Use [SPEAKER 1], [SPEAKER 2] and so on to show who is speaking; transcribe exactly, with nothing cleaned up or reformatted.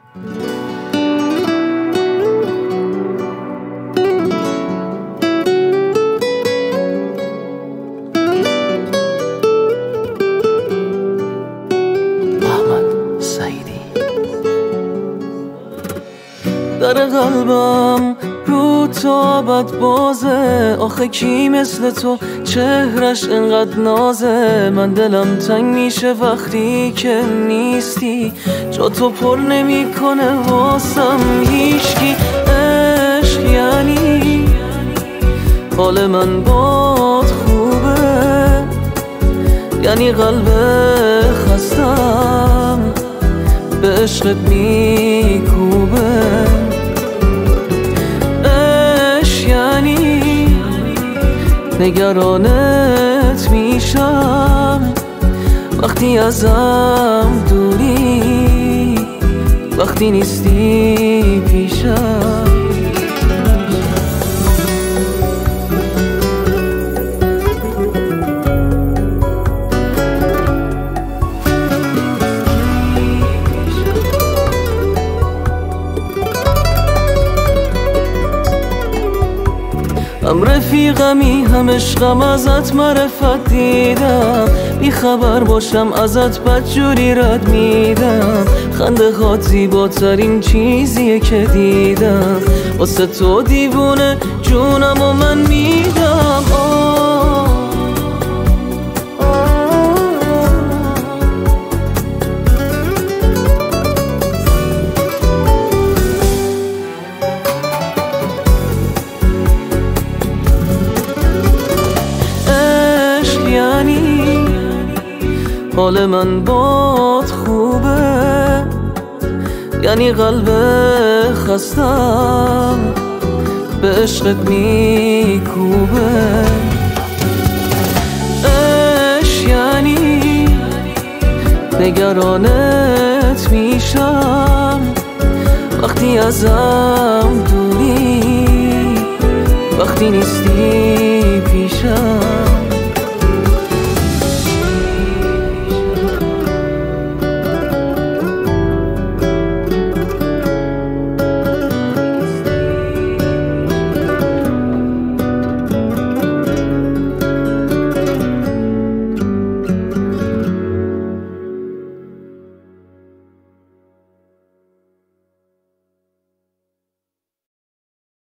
[SPEAKER 1] در قلبم رو تا بد بازه، آخه کی مثل تو چهرش انقدر نازه. من دلم تنگ میشه وقتی که نیستی، جا تو پر نمیکنه واسم هیچکی. عشق یعنی حال من باد خوبه، یعنی قلب خستم به عشقت میکوبه. نگرانت میشم وقتی ازم دوری، وقتی نیستی پیشم. هم رفیقمی هم عشقم، ازت معرفت دیدم، بی خبر باشم ازت بدجوری رد میدم. خنده هات زیباترین چیزیه که دیدم، واسه تو دیوونه جونم و من میدم. آه یعنی حال من باد خوبه، یعنی قلب خستم به عشقت میکوبه. عشق یعنی نگرانت میشم وقتی ازم دوری، وقتی نیستی پیشم.